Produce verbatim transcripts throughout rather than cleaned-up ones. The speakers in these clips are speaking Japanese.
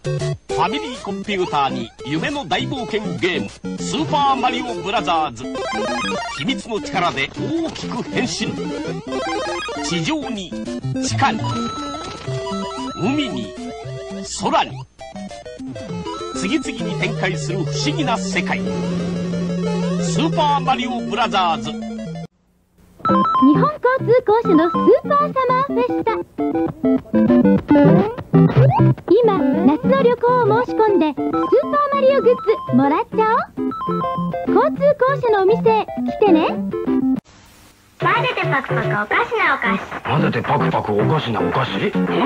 ファミリーコンピューターに夢の大冒険ゲームスーパーマリオブラザーズ。秘密の力で大きく変身。地上に地下に海に空に次々に展開する不思議な世界。スーパーマリオブラザーズ。 日本交通公社のスーパーサマーフェスタ。今夏の旅行を申し込んでスーパーマリオグッズもらっちゃおう。交通公社のお店へ来てね。 混ぜてパクパクおかしなお菓子。 混ぜてパクパクおかしなお菓子。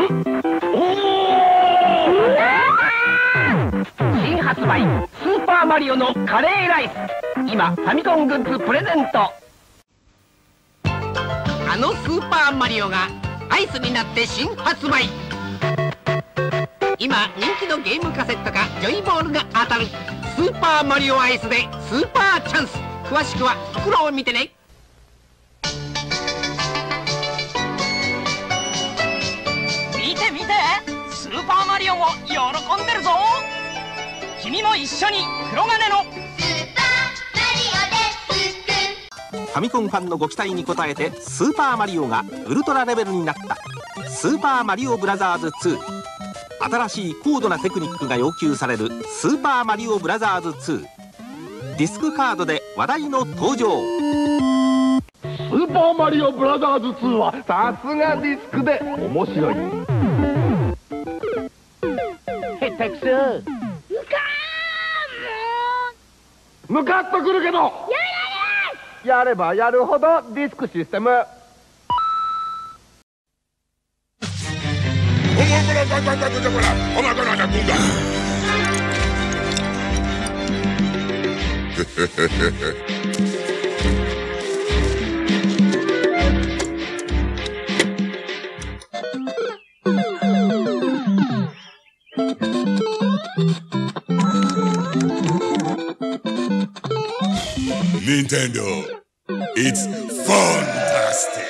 新発売スーパーマリオのカレーライス。今ファミコングッズプレゼント。あのスーパーマリオがアイスになって新発売。今人気のゲームカセットかジョイボールが当たるスーパーマリオアイスでスーパーチャンス。詳しくは袋を見てね。 見て見て、スーパーマリオも喜んでるぞ。君も一緒に黒金のファミコンファンのご期待に応えてスーパーマリオがウルトラレベルになったスーパーマリオブラザーズツー。新しい高度なテクニックが要求されるスーパーマリオブラザーズツー。ディスクカードで話題の登場。 スーパーマリオブラザーズツーはさすがディスクで面白い。へったくそ。ムカッとくるけどやればやるほどディスクシステム。 Nintendo, it's fantastic.